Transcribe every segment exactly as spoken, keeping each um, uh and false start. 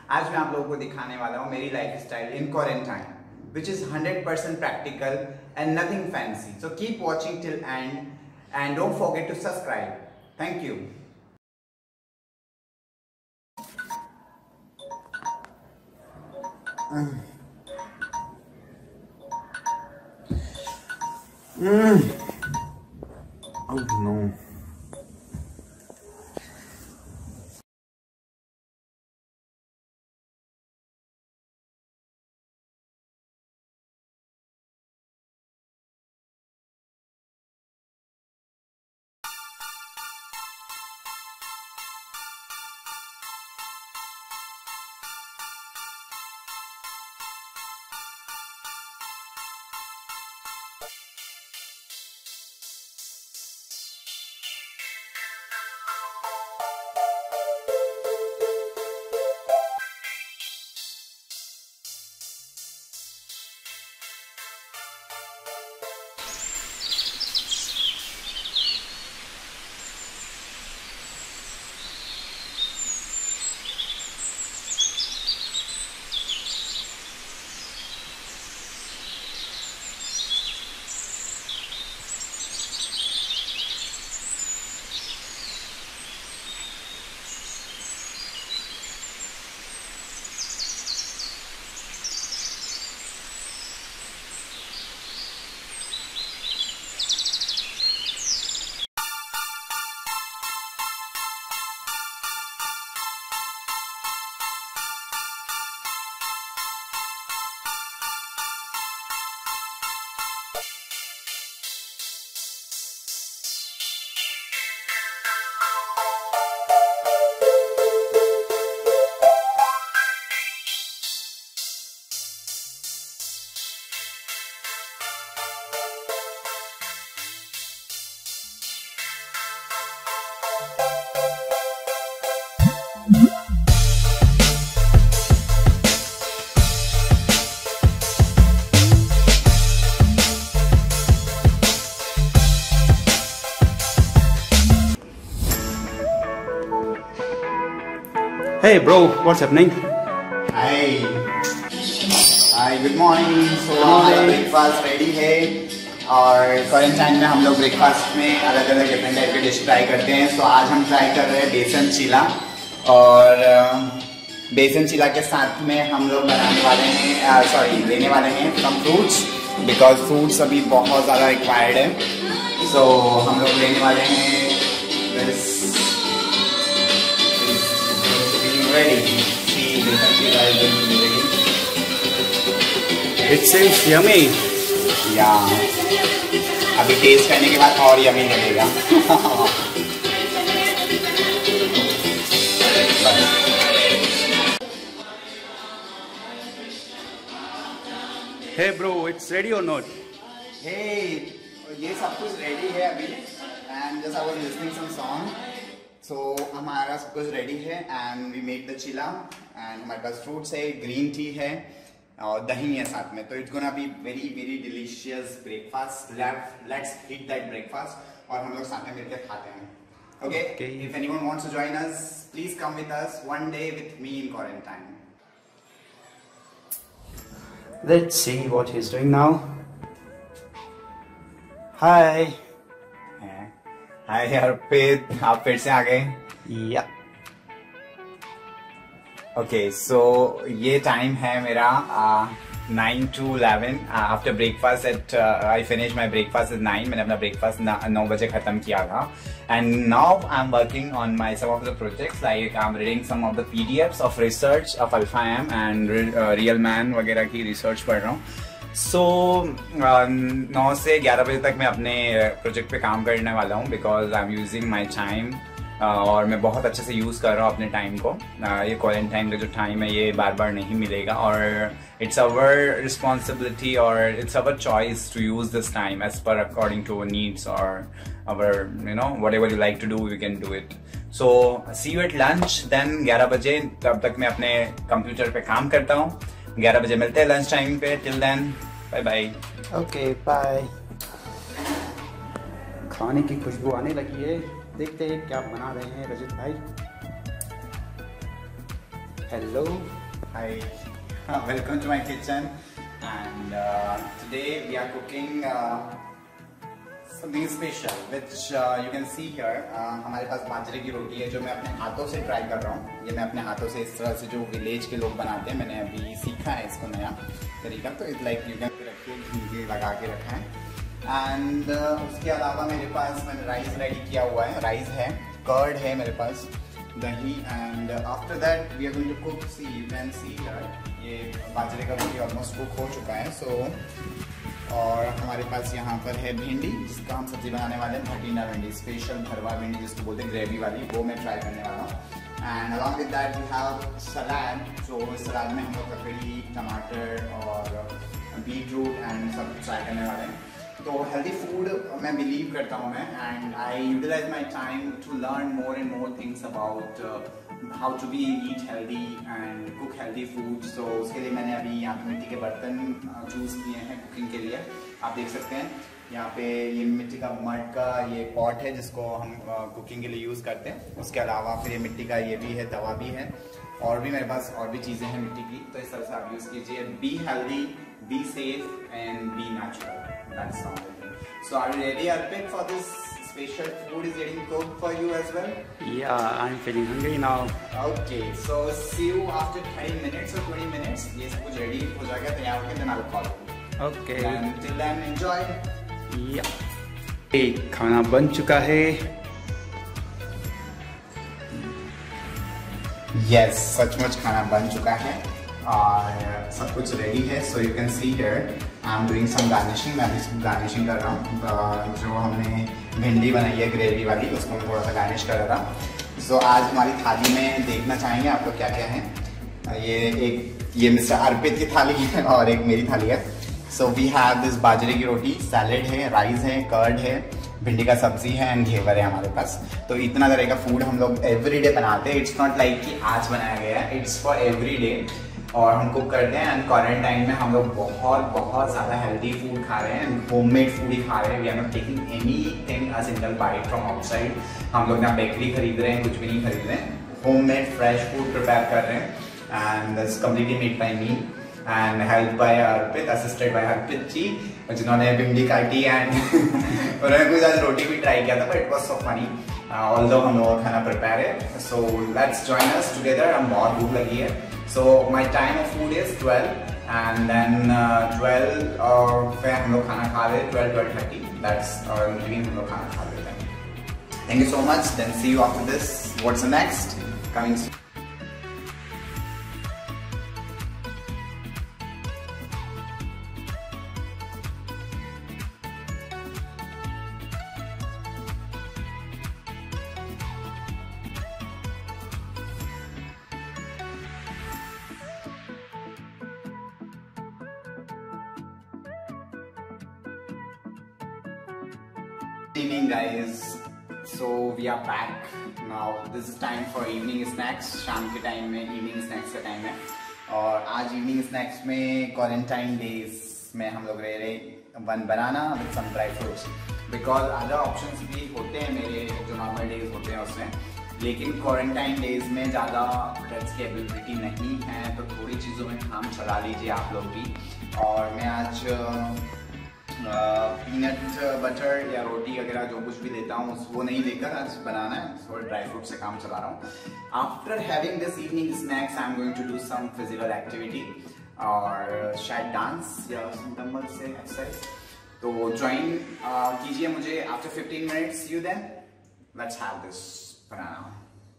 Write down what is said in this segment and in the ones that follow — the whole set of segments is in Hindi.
आज मैं आप लोगों को दिखाने वाला हूँ मेरी lifestyle in quarantine, which is one hundred percent practical and nothing fancy. So keep watching till end and don't forget to subscribe. Thank you. Mm. Mm. Oh no. Hey bro, what's happening? Hi. Hi, good morning. So हमारा ब्रेकफास्ट रेडी है और क्वारंटाइन में हम लोग ब्रेकफास्ट में अलग अलग डिफरेंट टाइप के डिश ट्राई करते हैं. सो so, आज हम ट्राई कर रहे हैं बेसन चीला और बेसन चीला के साथ में हम लोग बनाने वाले हैं सॉरी लेने वाले हैं सम फ्रूट्स बिकॉज फ्रूट्स अभी बहुत ज़्यादा रिक्वायर्ड है. सो so, हम लोग लेने वाले हैं ready. See, besan chila is ready. It seems yummy. Yeah. अभी टेस्ट करने के बाद और यमी लगेगा. Hey bro, it's ready or not? Hey, ये सब कुछ ready है अभी. And just I was listening some song. So हमारा सब कुछ रेडी है and we made the chila and हमारे पास फ्रूट्स है, ग्रीन टी है और दही है साथ में. तो it's gonna be very very delicious breakfast. Let's eat that breakfast और हम लोग साथ में मिलकर खाते हैं. Okay, if anyone wants to join us please come with us one day with me in quarantine. Let's see what he's doing now. Hi. Hi Arpit, आप फिर से आ गए. या ओके, सो ये टाइम है मेरा nine to eleven after breakfast. At I finish my breakfast at nine. मैंने अपना ब्रेकफास्ट नौ बजे खत्म किया था and now I am working on my some of the projects like I am reading some of the PDFs of research of alpha M and real man वगैरह की रिसर्च पढ़ रहा हूँ. सो नौ से ग्यारह बजे तक मैं अपने प्रोजेक्ट पे काम करने वाला हूँ because I am using my time और मैं बहुत अच्छे से यूज़ कर रहा हूँ अपने टाइम को. uh, ये क्वारंटाइन का जो टाइम है ये बार बार नहीं मिलेगा और इट्स अवर रिस्पॉन्सिबिलिटी और it's our choice to use this time as per according to our needs और our you know whatever you like to do we can do it. So see you at lunch then. ग्यारह बजे तब तक मैं अपने कंप्यूटर पे काम करता हूँ. ग्यारह बजे मिलते हैं लंच टाइम पे. Till then bye bye. Okay bye. खाने की खुशबू आने लगी है. देखते हैं क्या बना रहे हैं रजत भाई. Hello. Hi. Welcome to my kitchen. And uh, today we are cooking uh, something special, which uh, you can see here. Uh, हमारे पास बाजरे की रोटी है जो मैं अपने हाथों से ट्राई कर रहा हूँ. ये मैं अपने हाथों से इस तरह से जो विलेज के लोग बनाते हैं, मैंने अभी सीखा है इसको नया तरीका. तो इट लाइक यू कैन रखिए, घी लगा के रखा है. एंड uh, उसके अलावा मेरे पास मैंने राइस रेडी किया हुआ है. राइस है, कर्ड है मेरे पास, दही. And after that we are going to cook. See you can see here, ये बाजरे का रोटी ऑलमोस्ट कुक हो चुका है. सो so, और हमारे पास यहाँ पर है भिंडी, जिसका हम सब्जी बनाने वाले हैं. भटींडा भिंडी, स्पेशल भरवा भिंडी जिसको बोलते हैं, ग्रेवी वाली, वो मैं ट्राई करने वाला हूँ. And along with that we have salad. जो सलाद में हम लोग ककड़ी, टमाटर और बीट रूट एंड सब ट्राई करने वाले हैं. तो हेल्दी फूड मैं बिलीव करता हूँ मैं, and I utilize my time to learn more and more things about how to be eat healthy and cook healthy food. So उसके लिए मैंने अभी यहाँ पे मिट्टी के बर्तन चूज़ किए हैं कुकिंग के लिए. आप देख सकते हैं यहाँ पे ये मिट्टी का मड का ये पॉट है जिसको हम कुकिंग के लिए यूज़ करते हैं. उसके अलावा फिर ये मिट्टी का ये भी है, तवा भी है, और भी मेरे पास और भी चीज़ें हैं मिट्टी की. तो इस तरह से आप यूज़ कीजिए. Be healthy, be safe and be natural. That's all. So are you ready, Arpit, for this special food is getting cooked for you as well? Yeah, I'm feeling hungry now. Okay, so see you after thirty minutes or twenty minutes. ये सब कुछ ready हो जाएगा तैयार होके, then I'll call you. Okay. And till then enjoy. Yeah. एक खाना बन चुका है. Yes, सचमुच खाना बन चुका है और सब कुछ रेडी है. So you can see here I am doing some garnishing. मैं अभी गार्निशिंग कर रहा हूँ. जो हमने भिंडी बनाई है ग्रेवी वाली, उसको मैं थोड़ा सा गार्निश कर रहा हूँ. सो so, आज हमारी थाली में देखना चाहेंगे आप लोग क्या क्या है. ये एक ये मिस्टर अर्पित की थाली है और एक मेरी थाली है. सो वी हैव दिस बाजरे की रोटी, सैलेड है, राइस है, कर्ड है, भिंडी का सब्जी है एंड घेवर है हमारे पास. तो इतना तरह का फूड हम लोग एवरीडे बनाते हैं. इट्स नॉट लाइक कि आज बनाया गया है, इट्स फॉर एवरी डे. और हम कुक करते हैं. एंड क्वारंटाइन में हम लोग बहुत बहुत ज़्यादा हेल्दी फूड खा रहे हैं, होममेड फूड ही खा रहे हैं. We are not taking anything a single bite from outside. हम लोग ना बेकरी खरीद रहे हैं, कुछ भी नहीं खरीद रहे हैं. होममेड फ्रेश फूड प्रिपेयर कर रहे हैं. And that's completely made by me and help by Arpit, assisted by Arpit ji, जिन्होंने भिंडी काटी एंड उन्होंने कुछ आज रोटी भी ट्राई किया था. But it was so funny although हम लोगों का खाना प्रिपेयर है. So let's join us together. हम बहुत भूख लगी है. So my time of food is twelve, and then uh, twelve और फिर हम लोग खाना खा रहे हैं twelve twelve thirty. That's और इवनिंग हम लोग खाना खा रहे हैं. Thank you so much. Then see you after this. What's the next? Coming soon. Good evening guys. So we are back now. This is time for evening snacks. शाम के टाइम में evening snacks का टाइम है. और आज evening snacks में quarantine days में हम लोग रह रहे one banana with some dry fruits. Because other options भी होते हैं मेरे जो normal days होते हैं उसमें, लेकिन क्वारंटाइन डेज में ज़्यादा ब्रेड्स की अवेलेबिलिटी नहीं है. तो थोड़ी चीज़ों में काम चला लीजिए आप लोग भी. और मैं आज पीनट बटर या रोटी वगैरह जो कुछ भी देता हूँ वो नहीं देकर आज बनाना है. थोड़ा ड्राई फ्रूट से काम चला रहा हूँ. After having this evening snacks I am going to do some physical activity और शायद डांस या डंबल से एक्सरसाइज. तो ज्वाइन कीजिए मुझे after fifteen minutes. You then let's have this banana.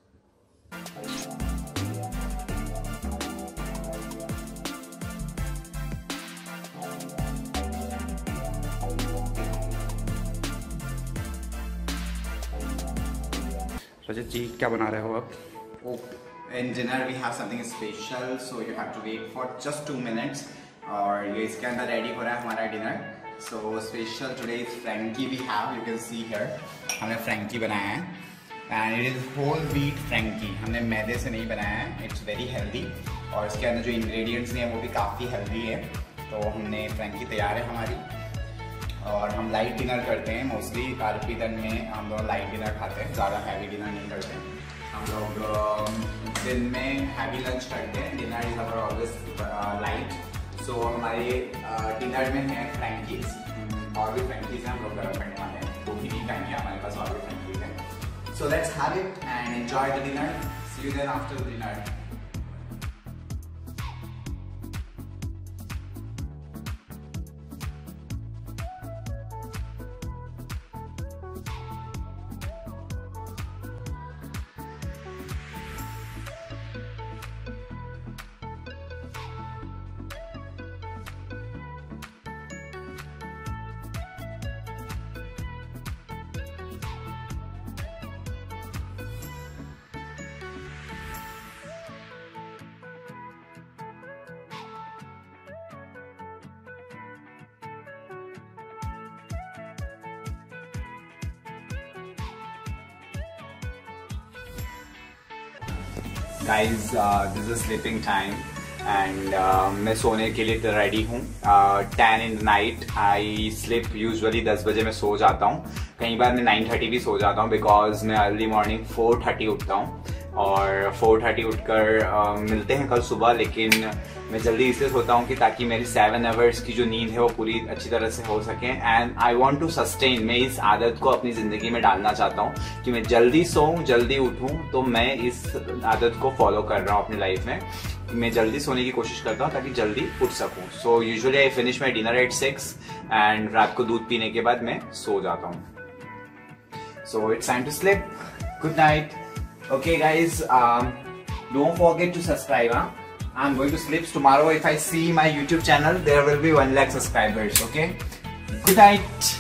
Rajat ji क्या बना रहे हो आप? Oh, in dinner we have something special, so you have to wait for just two minutes. और ये इसके अंदर रेडी हो रहा है हमारा dinner. So special today is Frankie we have. You can see here. हमने Frankie बनाया है. And it is whole wheat Frankie. हमने मैदे से नहीं बनाया है. It's very healthy. और इसके अंदर जो ingredients हैं वो भी काफ़ी healthy है. तो हमने Frankie तैयार है हमारी. और हम लाइट डिनर करते हैं मोस्टली. आरपी दिन में हम लोग लाइट डिनर खाते हैं, ज़्यादा हैवी डिनर नहीं करते हैं हम लोग. दिन में हैवी लंच करते हैं, dinner is our always light. So हमारे डिनर में है फ्रैंकीज, और भी फ्रैंकीज हैं हम लोग गर्म करने वाले हैं, वो भी नहीं खाएंगे, हमारे पास और भी फ्रैंकीज हैं। So let's have it and enjoy the dinner. See you then after the dinner. Guys, uh, this is sleeping time and uh, मैं सोने के लिए रेडी हूँ। Ten in the night I sleep. Usually दस बजे मैं सो जाता हूँ, कई बार मैं नाइन थर्टी भी सो जाता हूँ, बिकॉज मैं अर्ली मॉर्निंग फोर थर्टी उठता हूँ। और फोर थर्टी उठकर uh, मिलते हैं कल सुबह, लेकिन मैं जल्दी इसलिए सोता हूँ कि ताकि मेरी सेवन आवर्स की जो नींद है वो पूरी अच्छी तरह से हो सके। And I want to sustain, मैं इस आदत को अपनी ज़िंदगी में डालना चाहता हूँ कि मैं जल्दी सोऊं, जल्दी उठूं। तो मैं इस आदत को फॉलो कर रहा हूँ अपनी लाइफ में। मैं जल्दी सोने की कोशिश करता हूँ ताकि जल्दी उठ सकूँ। So usually I finish my dinner at six and रात को दूध पीने के बाद मैं सो जाता हूँ। So it's time to sleep. Good night. Okay guys, um, don't forget to subscribe. Huh? I'm going to sleep. Tomorrow if I see my YouTube channel, there will be one lakh subscribers. Okay? Good night.